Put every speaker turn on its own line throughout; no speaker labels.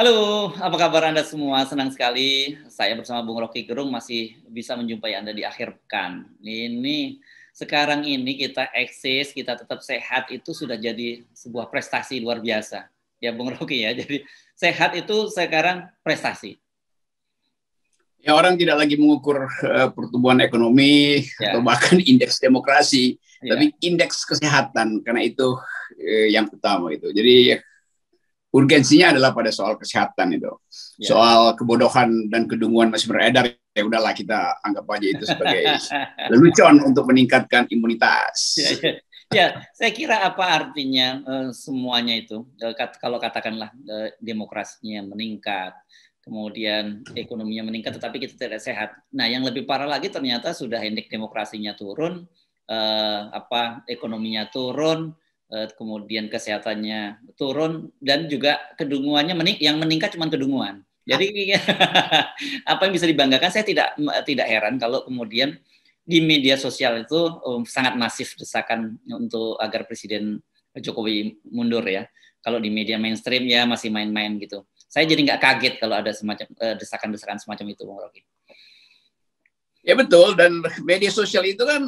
Halo, apa kabar Anda semua? Senang sekali saya bersama Bung Rocky Gerung masih bisa menjumpai Anda di akhir pekan. Ini sekarang ini kita eksis, kita tetap sehat itu sudah jadi sebuah prestasi luar biasa. Ya Bung Rocky ya, jadi sehat itu sekarang prestasi.
Ya, orang tidak lagi mengukur pertumbuhan ekonomi atau bahkan indeks demokrasi, tapi indeks kesehatan, karena itu yang utama itu. Jadi urgensinya adalah pada soal kesehatan itu. Soal kebodohan dan kedunguan masih beredar, ya udahlah kita anggap aja itu sebagai lelucon untuk meningkatkan imunitas.
Ya, saya kira apa artinya semuanya itu, kalau katakanlah demokrasinya meningkat, kemudian ekonominya meningkat, tetapi kita tidak sehat. Nah, yang lebih parah lagi ternyata sudah indeks demokrasinya turun, ekonominya turun, kemudian kesehatannya turun, dan juga kedunguannya yang meningkat cuma kedunguan. Jadi apa yang bisa dibanggakan? Saya tidak heran kalau kemudian di media sosial itu sangat masif desakan untuk agar Presiden Jokowi mundur ya. Kalau di media mainstream ya masih main-main gitu. Saya jadi nggak kaget kalau ada semacam desakan-desakan semacam itu, Bung Rocky.
Ya betul, dan media sosial itu kan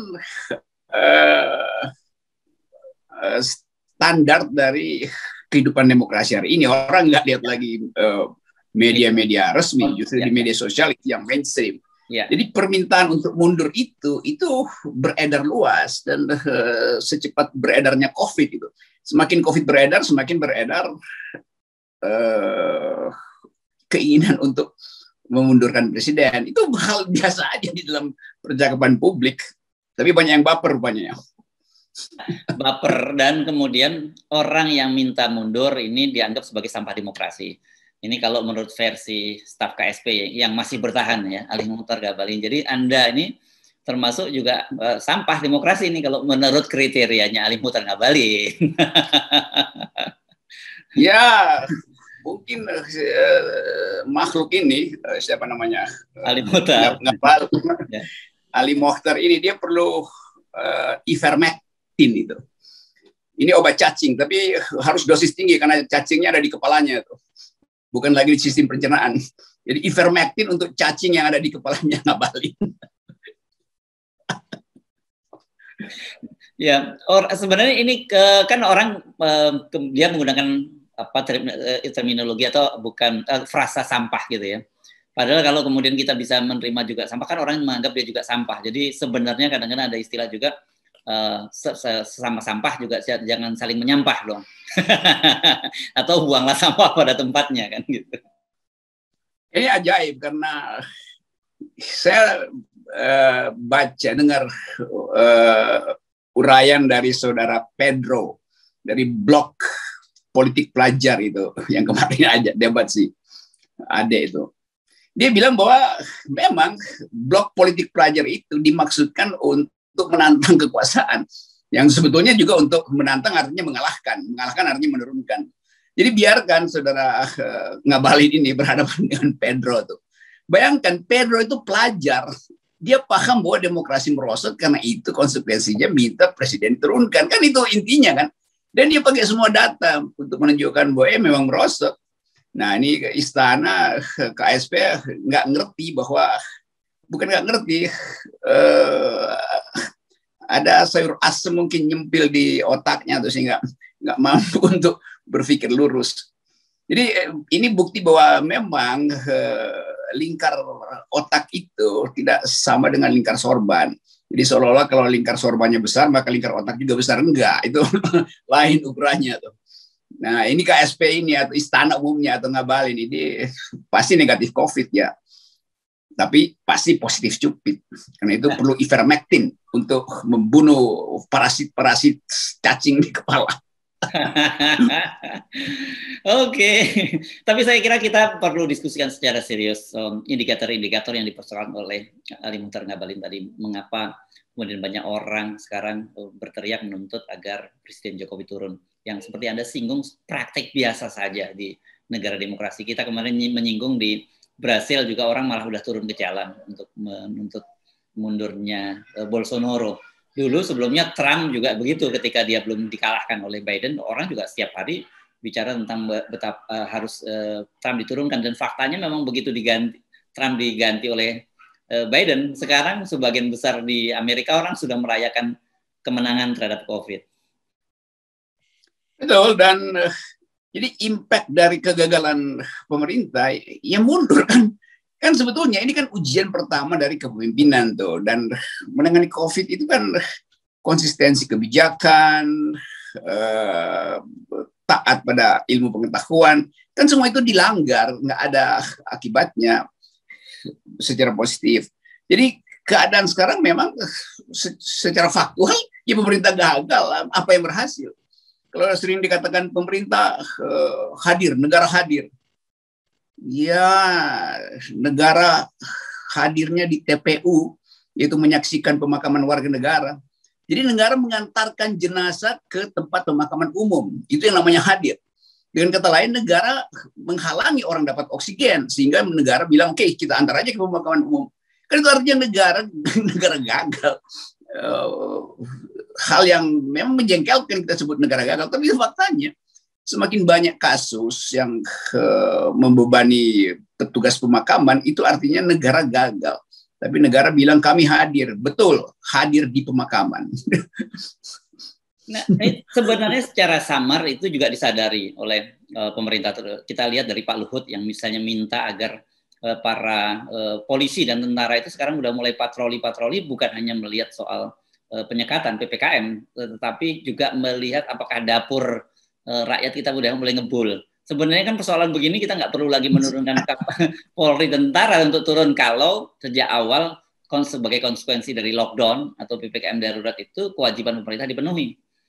standar dari kehidupan demokrasi hari ini. Orang nggak lihat lagi media-media resmi, justru di media sosial yang mainstream. Jadi permintaan untuk mundur itu beredar luas, dan secepat beredarnya COVID itu. Semakin COVID beredar, semakin beredar keinginan untuk memundurkan presiden. Itu hal biasa aja di dalam percakapan publik. Tapi banyak yang baper rupanya.
Baper, dan kemudian orang yang minta mundur ini dianggap sebagai sampah demokrasi. Ini kalau menurut versi staf KSP yang masih bertahan ya, Ali Muchtar Ngabalin. Jadi Anda ini termasuk juga sampah demokrasi ini kalau menurut kriterianya Ali Muchtar Ngabalin.
Ya, mungkin makhluk ini siapa namanya?
Ali Muchtar.
Ali Muchtar ini dia perlu ivermectin itu. Ini obat cacing, tapi harus dosis tinggi karena cacingnya ada di kepalanya tuh. Bukan lagi di sistem pencernaan. Jadi ivermectin untuk cacing yang ada di kepalanya Ngabalin.
Ya, sebenarnya ini kan orang dia menggunakan terminologi atau bukan frasa sampah gitu ya. Padahal kalau kemudian kita bisa menerima juga sampah, kan orang menganggap dia juga sampah. Jadi sebenarnya kadang-kadang ada istilah juga sesama sampah juga jangan saling menyampah dong. Atau buanglah sampah pada tempatnya kan gitu.
Ini ajaib karena saya dengar uraian dari saudara Pedro dari blog politik pelajar itu yang kemarin aja debat sih Ade itu. Dia bilang bahwa memang blog politik pelajar itu dimaksudkan untuk menantang kekuasaan, yang sebetulnya juga untuk menantang artinya mengalahkan artinya menurunkan. Jadi biarkan saudara Ngabalin ini berhadapan dengan Pedro tuh. Bayangkan Pedro itu pelajar, dia paham bahwa demokrasi merosot, karena itu konsekuensinya minta presiden turunkan, kan itu intinya kan. Dan dia pakai semua data untuk menunjukkan bahwa memang merosot. Nah ini istana KSP nggak ngerti bahwa, bukan nggak ngerti, ada sayur asem mungkin nyempil di otaknya tuh sehingga nggak mampu untuk berpikir lurus. Jadi ini bukti bahwa memang lingkar otak itu tidak sama dengan lingkar sorban. Jadi seolah-olah kalau lingkar sorbannya besar maka lingkar otak juga besar. Enggak, itu lain ukurannya tuh. Nah ini KSP ini atau istana umumnya atau Ngabalin ini pasti negatif COVID ya, tapi pasti positif cupid, karena itu perlu ivermectin untuk membunuh parasit-parasit cacing di kepala.
Oke, tapi saya kira kita perlu diskusikan secara serius indikator-indikator yang dipersoalkan oleh Ali Muchtar Ngabalin tadi. Mengapa kemudian banyak orang sekarang berteriak menuntut agar Presiden Jokowi turun? Yang seperti Anda singgung, praktek biasa saja di negara demokrasi. Kita kemarin menyinggung di Brasil juga orang malah udah turun ke jalan untuk menuntut mundurnya Bolsonaro. Dulu sebelumnya Trump juga begitu, ketika dia belum dikalahkan oleh Biden, orang juga setiap hari bicara tentang betapa harus Trump diturunkan, dan faktanya memang begitu Trump diganti oleh Biden, sekarang sebagian besar di Amerika orang sudah merayakan kemenangan terhadap COVID.
Betul, dan jadi impact dari kegagalan pemerintah ya mundur kan. Kan sebetulnya ini kan ujian pertama dari kepemimpinan tuh, dan menangani COVID itu kan konsistensi kebijakan, taat pada ilmu pengetahuan, kan semua itu dilanggar, nggak ada akibatnya secara positif. Jadi keadaan sekarang memang secara faktual ya pemerintah gagal, apa yang berhasil. Kalau sering dikatakan pemerintah hadir, negara hadir. Ya, negara hadirnya di TPU, yaitu menyaksikan pemakaman warga negara. Jadi negara mengantarkan jenazah ke tempat pemakaman umum. Itu yang namanya hadir. Dengan kata lain, negara menghalangi orang dapat oksigen, sehingga negara bilang, oke, kita antar aja ke pemakaman umum. Kan itu artinya negara gagal. Hal yang memang menjengkelkan kita sebut negara gagal, tapi itu faktanya. Semakin banyak kasus yang membebani petugas pemakaman, itu artinya negara gagal. Tapi negara bilang kami hadir, betul, hadir di pemakaman.
Nah, sebenarnya secara samar itu juga disadari oleh pemerintah. Kita lihat dari Pak Luhut yang misalnya minta agar para polisi dan tentara itu sekarang udah mulai patroli-patroli, bukan hanya melihat soal penyekatan PPKM, tetapi juga melihat apakah dapur rakyat kita udah mulai ngebul. Sebenarnya kan persoalan begini kita nggak perlu lagi menurunkan Polri tentara untuk turun kalau sejak awal sebagai konsekuensi dari lockdown atau PPKM darurat itu kewajiban pemerintah dipenuhi.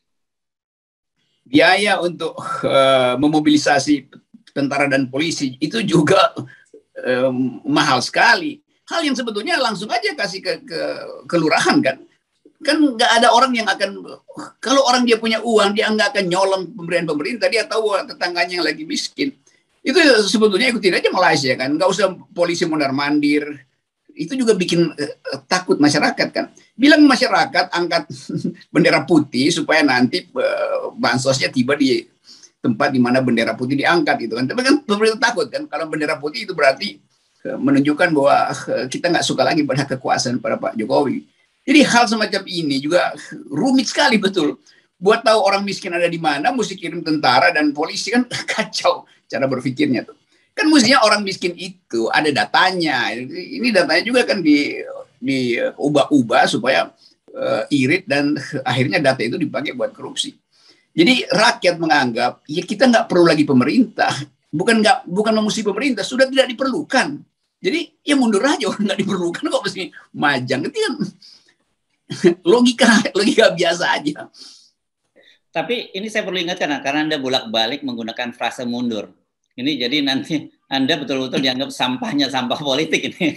Biaya untuk memobilisasi tentara dan polisi itu juga mahal sekali. Hal yang sebetulnya langsung aja kasih ke kelurahan kan. Kan nggak ada orang yang akan, kalau orang dia punya uang, dia nggak akan nyolong pemberian pemerintah, dia tahu tetangganya yang lagi miskin. Itu sebetulnya ikutin aja Malaysia kan, nggak usah polisi mondar-mandir. Itu juga bikin takut masyarakat kan. Bilang masyarakat angkat bendera putih supaya nanti bansosnya tiba di tempat di mana bendera putih diangkat gitu kan. Tapi kan pemerintah takut kan, kalau bendera putih itu berarti menunjukkan bahwa kita nggak suka lagi pada kekuasaan pada Pak Jokowi. Jadi hal semacam ini juga rumit sekali betul. Buat tahu orang miskin ada di mana, mesti kirim tentara dan polisi, kan kacau cara berpikirnya tuh. Kan mestinya orang miskin itu ada datanya. Ini datanya juga kan diubah-ubah supaya irit dan akhirnya data itu dipakai buat korupsi. Jadi rakyat menganggap ya kita nggak perlu lagi pemerintah. Bukan memusuhi pemerintah, sudah tidak diperlukan. Jadi ya mundur aja, orang nggak diperlukan kok mesti majang. Itu kan logika biasa aja.
Tapi ini saya perlu ingatkan karena Anda bolak-balik menggunakan frase mundur. Ini jadi nanti Anda betul-betul dianggap sampah politik ini.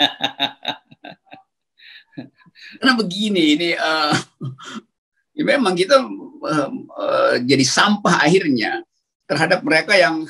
Karena begini, ini ya memang kita jadi sampah akhirnya terhadap mereka yang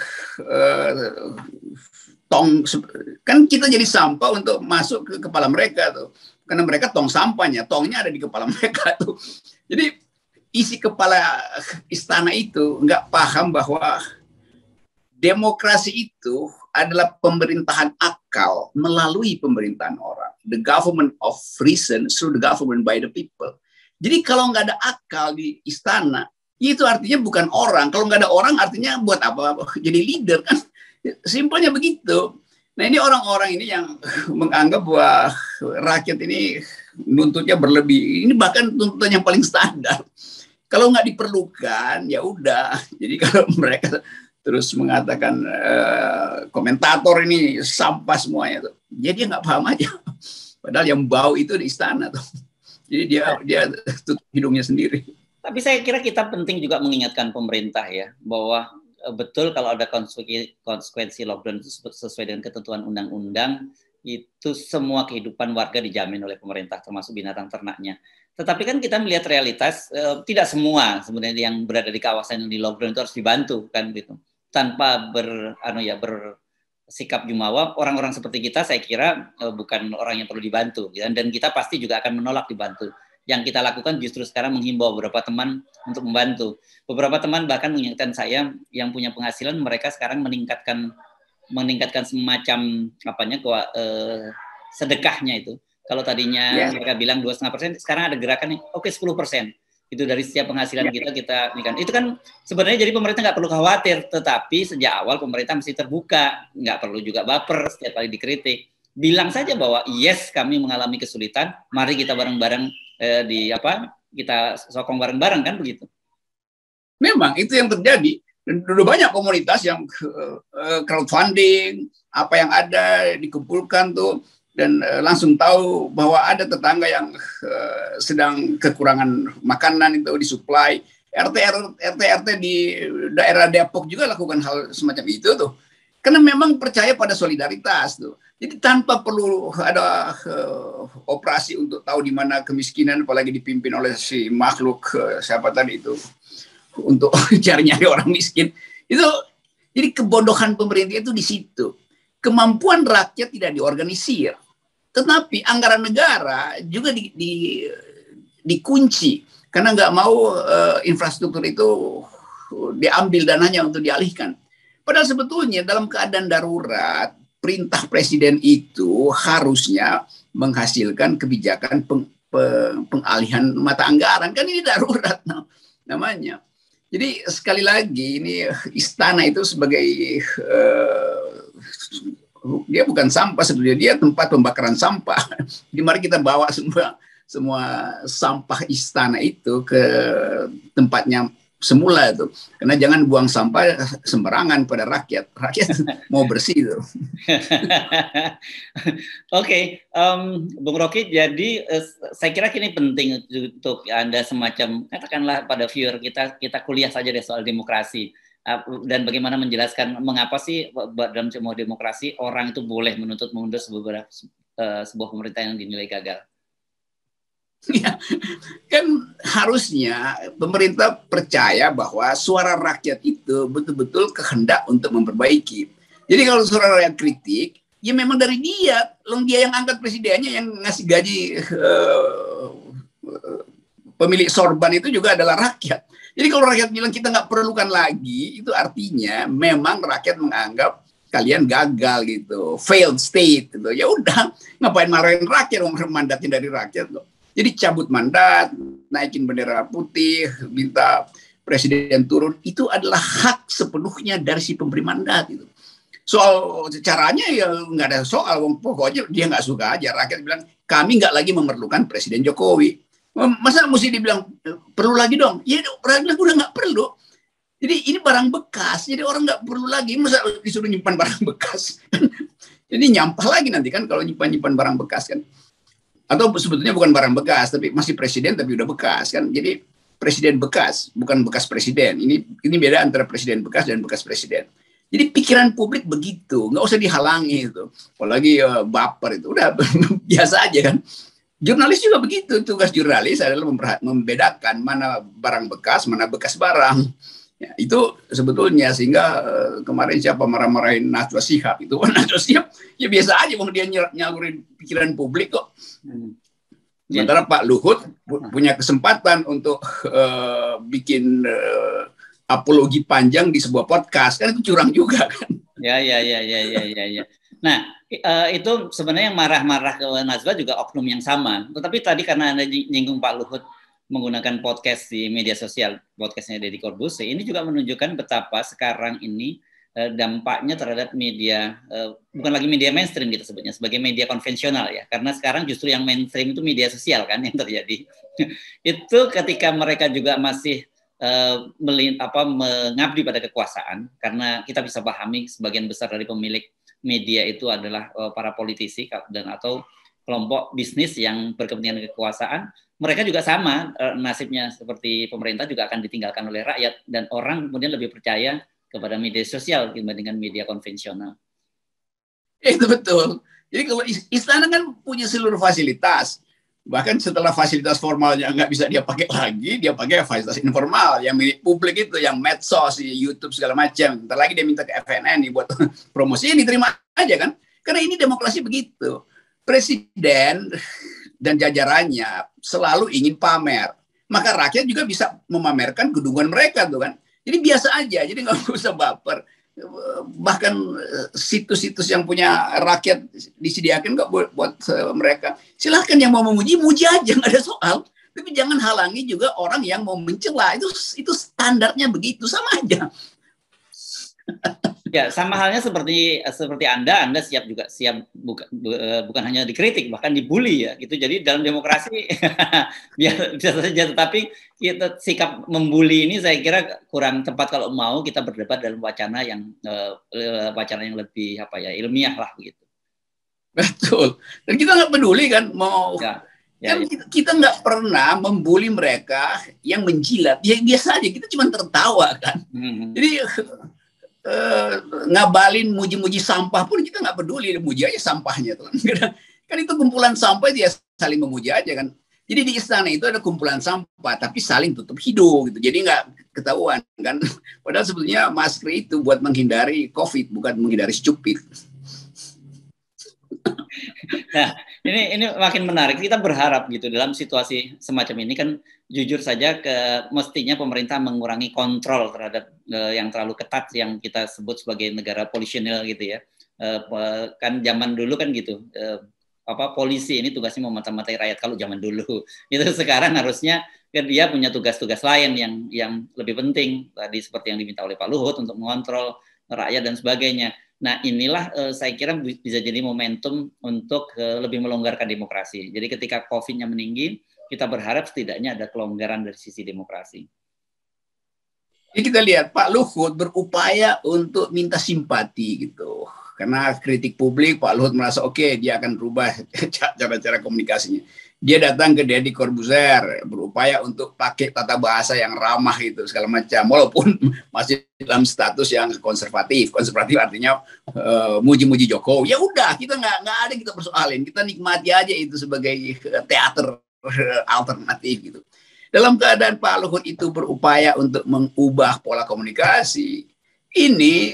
kan kita jadi sampah untuk masuk ke kepala mereka tuh. Karena mereka tong sampahnya, tongnya ada di kepala mereka tuh. Jadi isi kepala istana itu nggak paham bahwa demokrasi itu adalah pemerintahan akal melalui pemerintahan orang. The government of reason through the government by the people. Jadi kalau nggak ada akal di istana, itu artinya bukan orang. Kalau nggak ada orang artinya buat apa? Jadi leader kan. Simpelnya begitu. Nah ini orang-orang ini yang menganggap bahwa rakyat ini nuntutnya berlebih. Ini bahkan tuntutan yang paling standar. Kalau nggak diperlukan, ya udah. Jadi kalau mereka terus mengatakan komentator ini sampah semuanya tuh, jadi dia nggak paham aja. Padahal yang bau itu di istana tuh. Jadi dia tutup hidungnya sendiri.
Tapi saya kira kita penting juga mengingatkan pemerintah ya bahwa betul kalau ada konsekuensi lockdown itu sesuai dengan ketentuan undang-undang, itu semua kehidupan warga dijamin oleh pemerintah termasuk binatang ternaknya. Tetapi kan kita melihat realitas tidak semua sebenarnya yang berada di kawasan yang di lockdown itu harus dibantu kan gitu. Tanpa bersikap jumawa, orang-orang seperti kita saya kira bukan orang yang perlu dibantu dan kita pasti juga akan menolak dibantu. yang kita lakukan justru sekarang menghimbau beberapa teman untuk membantu. Beberapa teman bahkan mengingatkan saya yang punya penghasilan, mereka sekarang meningkatkan semacam sedekahnya itu. Kalau tadinya mereka bilang 2,5%, sekarang ada gerakan nih, oke 10%. Itu dari setiap penghasilan kita berikan. Itu kan sebenarnya jadi pemerintah nggak perlu khawatir, tetapi sejak awal pemerintah mesti terbuka, nggak perlu juga baper setiap kali dikritik. Bilang saja bahwa yes kami mengalami kesulitan, mari kita bareng-bareng kita sokong bareng-bareng, kan begitu.
Memang itu yang terjadi. Dan udah banyak komunitas yang crowdfunding, apa yang ada dikumpulkan tuh, dan langsung tahu bahwa ada tetangga yang sedang kekurangan makanan itu disuplai. RT di daerah Depok juga lakukan hal semacam itu tuh. Karena memang percaya pada solidaritas tuh. Jadi tanpa perlu ada operasi untuk tahu di mana kemiskinan, apalagi dipimpin oleh si makhluk siapa tadi itu, untuk cari-nyari orang miskin. Itu jadi kebodohan pemerintah itu di situ. Kemampuan rakyat tidak diorganisir. Tetapi anggaran negara juga dikunci karena nggak mau infrastruktur itu diambil dananya untuk dialihkan. Padahal sebetulnya dalam keadaan darurat, perintah presiden itu harusnya menghasilkan kebijakan pengalihan mata anggaran. Kan ini darurat namanya. Jadi sekali lagi ini istana itu sebagai dia bukan sampah sebetulnya, dia tempat pembakaran sampah. Jadi mari kita bawa semua sampah istana itu ke tempatnya semula itu. Karena jangan buang sampah sembarangan pada rakyat. Rakyat mau bersih itu.
Oke, Bung Rocky, jadi saya kira ini penting untuk Anda semacam, katakanlah pada viewer kita kuliah saja deh soal demokrasi. Dan bagaimana menjelaskan mengapa sih dalam sebuah demokrasi orang itu boleh menuntut mundur sebuah pemerintah yang dinilai gagal.
Ya, kan harusnya pemerintah percaya bahwa suara rakyat itu betul-betul kehendak untuk memperbaiki. Jadi kalau suara rakyat kritik, ya memang dari dia yang angkat presidennya, yang ngasih gaji pemilik sorban itu juga adalah rakyat. Jadi kalau rakyat bilang kita nggak perlukan lagi, itu artinya memang rakyat menganggap kalian gagal gitu, failed state gitu. Ya udah, ngapain marahin rakyat, mandatnya dari rakyat loh. Jadi cabut mandat, naikin bendera putih, minta presiden turun, itu adalah hak sepenuhnya dari si pemberi mandat itu. Soal caranya ya nggak ada soal, pokoknya dia nggak suka aja. Rakyat bilang kami nggak lagi memerlukan Presiden Jokowi. Masa mesti dibilang perlu lagi dong? Ya rakyat bilang udah nggak perlu. Jadi ini barang bekas, jadi orang nggak perlu lagi. Masa disuruh nyimpan barang bekas? Jadi nyampah lagi nanti kan kalau nyimpan barang bekas kan. Atau sebetulnya bukan barang bekas, tapi masih presiden tapi udah bekas kan. Jadi presiden bekas, bukan bekas presiden. Ini beda antara presiden bekas dan bekas presiden. Jadi pikiran publik begitu, nggak usah dihalangi itu. Apalagi baper itu, udah biasa aja kan. Jurnalis juga begitu, tugas jurnalis adalah membedakan mana barang bekas, mana bekas barang. Ya, itu sebetulnya sehingga kemarin siapa marah-marahin Najwa Shihab itu, Najwa Shihab ya biasa aja, dia nyalurin pikiran publik kok. Sementara Pak Luhut punya kesempatan untuk bikin apologi panjang di sebuah podcast, kan itu curang juga kan.
Ya. Nah, itu sebenarnya yang marah-marah ke Najwa juga oknum yang sama. Tetapi tadi karena Anda nyinggung Pak Luhut menggunakan podcast di media sosial, podcastnya Deddy Corbuzier, ini juga menunjukkan betapa sekarang ini dampaknya terhadap media, bukan lagi media mainstream kita sebutnya, sebagai media konvensional ya. Karena sekarang justru yang mainstream itu media sosial kan yang terjadi. Itu ketika mereka juga masih mengabdi pada kekuasaan, karena kita bisa pahami sebagian besar dari pemilik media itu adalah para politisi dan atau kelompok bisnis yang berkepentingan kekuasaan. Mereka juga sama nasibnya seperti pemerintah, juga akan ditinggalkan oleh rakyat, dan orang kemudian lebih percaya kepada media sosial dibandingkan media konvensional.
Itu betul. Jadi kalau istana kan punya seluruh fasilitas. Bahkan setelah fasilitas formalnya nggak bisa dia pakai lagi, dia pakai fasilitas informal yang milik publik itu, yang medsos, YouTube segala macam. Ntar lagi dia minta ke FNN nih buat promosi, ini diterima aja kan. Karena ini demokrasi begitu. Presiden dan jajarannya selalu ingin pamer. Maka rakyat juga bisa memamerkan kedunguan mereka tuh kan. Jadi biasa aja, jadi nggak usah baper. Bahkan situs-situs yang punya rakyat disediakan kok buat mereka. Silahkan yang mau memuji, muji aja, nggak ada soal. Tapi jangan halangi juga orang yang mau mencela. Itu standarnya begitu, sama aja.
Ya, sama halnya seperti Anda siap bukan hanya dikritik, bahkan dibully ya gitu. Jadi dalam demokrasi biasa saja, tetapi sikap membuli ini saya kira kurang tepat kalau mau kita berdebat dalam wacana yang lebih ilmiah lah begitu.
Betul. Dan kita nggak peduli kan mau kita nggak pernah membuli mereka yang menjilat. Ya biasa aja, kita cuma tertawa kan. Jadi ngabalin muji-muji sampah pun kita nggak peduli, muji aja sampahnya tuh kan itu kumpulan sampah dia saling memuji aja kan. Jadi di istana itu ada kumpulan sampah tapi saling tutup hidung gitu, jadi nggak ketahuan kan, padahal sebetulnya masker itu buat menghindari COVID, bukan menghindari stupid.
Nah, ini makin menarik. Kita berharap gitu dalam situasi semacam ini kan, jujur saja mestinya pemerintah mengurangi kontrol terhadap yang terlalu ketat yang kita sebut sebagai negara polisional gitu ya. Kan zaman dulu kan gitu. Polisi ini tugasnya memata-matai rakyat kalau zaman dulu. Itu sekarang harusnya dia punya tugas-tugas lain yang lebih penting, tadi seperti yang diminta oleh Pak Luhut untuk mengontrol rakyat dan sebagainya. Nah, inilah saya kira bisa jadi momentum untuk lebih melonggarkan demokrasi. Jadi ketika COVID-nya meninggi, kita berharap setidaknya ada kelonggaran dari sisi demokrasi.
Jadi kita lihat Pak Luhut berupaya untuk minta simpati gitu. Karena kritik publik, Pak Luhut merasa oke, dia akan berubah cara-cara komunikasinya. Dia datang ke Deddy Corbuzier, berupaya untuk pakai tata bahasa yang ramah gitu, segala macam. Walaupun masih dalam status yang konservatif. Konservatif artinya muji-muji Jokowi. Ya udah, kita nggak ada kita persoalin. Kita nikmati aja itu sebagai teater alternatif gitu. Dalam keadaan Pak Luhut itu berupaya untuk mengubah pola komunikasi, ini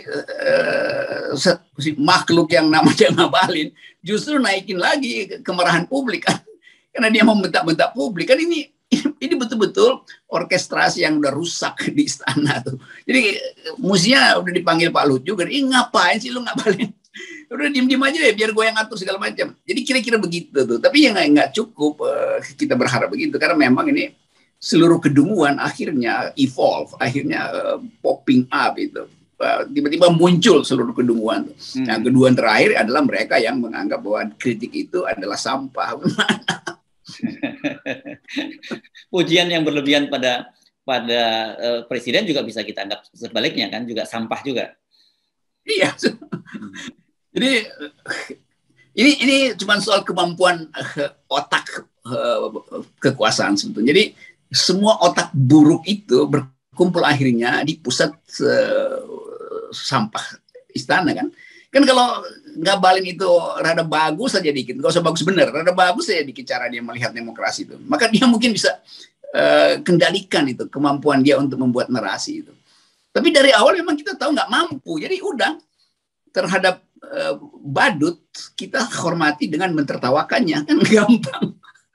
makhluk yang namanya ngabalin justru naikin lagi kemarahan publik kan. Karena dia membentak-bentak publik kan, ini betul-betul orkestrasi yang udah rusak di istana tuh. Jadi mestinya udah dipanggil Pak Luhut juga. Ngapain sih lu ngabalin? Udah diem-diem aja deh biar gue yang ngatur segala macam. Jadi kira-kira begitu tuh. Tapi ya nggak cukup kita berharap begitu, karena memang ini seluruh kedunguan akhirnya evolve, akhirnya popping up itu. Tiba-tiba muncul seluruh kedunguan. Nah, kedunguan terakhir adalah mereka yang menganggap bahwa kritik itu adalah sampah.
Pujian yang berlebihan pada presiden juga bisa kita anggap sebaliknya kan, juga sampah juga.
Iya. Jadi ini cuma soal kemampuan otak kekuasaan sebetulnya. Jadi semua otak buruk itu berkumpul akhirnya di pusat sampah istana kan. Kan kalau ngabalin itu rada bagus saja dikit, nggak usah bagus bener, rada bagus saja dikit cara dia melihat demokrasi itu, maka dia mungkin bisa kendalikan itu kemampuan dia untuk membuat narasi itu. Tapi dari awal memang kita tahu nggak mampu, jadi udah terhadap badut kita hormati dengan mentertawakannya, kan gampang.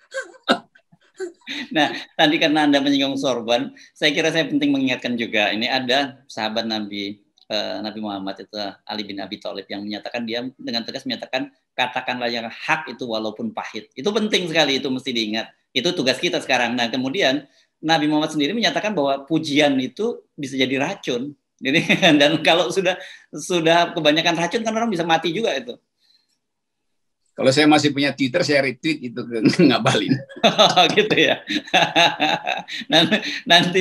Nah, tadi karena Anda menyinggung sorban, saya kira saya penting mengingatkan juga, ini ada sahabat Nabi Muhammad itu Ali bin Abi Thalib yang menyatakan, dia dengan tegas menyatakan, katakanlah yang hak itu walaupun pahit. Itu penting sekali, itu mesti diingat. Itu tugas kita sekarang. Nah, kemudian Nabi Muhammad sendiri menyatakan bahwa pujian itu bisa jadi racun. Jadi, dan kalau sudah kebanyakan racun kan orang bisa mati juga itu.
Kalau saya masih punya Twitter, saya retweet itu ngabalin.
Gitu ya. Nanti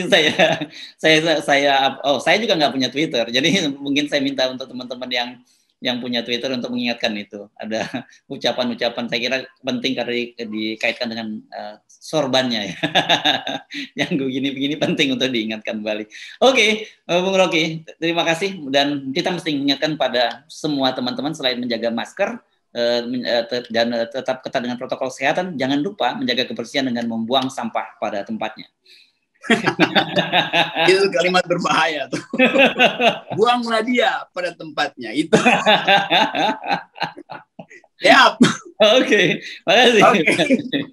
saya juga nggak punya Twitter. Jadi mungkin saya minta untuk teman-teman yang punya Twitter untuk mengingatkan itu. Ada ucapan-ucapan saya kira penting karena dikaitkan dengan sorbannya ya. Yang begini penting untuk diingatkan kembali. Oke, Bung Rocky, terima kasih, dan kita mesti mengingatkan pada semua teman-teman selain menjaga masker dan tetap ketat dengan protokol kesehatan, jangan lupa menjaga kebersihan dengan membuang sampah pada tempatnya.
Itu kalimat berbahaya tuh. Buanglah dia pada tempatnya itu. Ya.
Oke, makasih.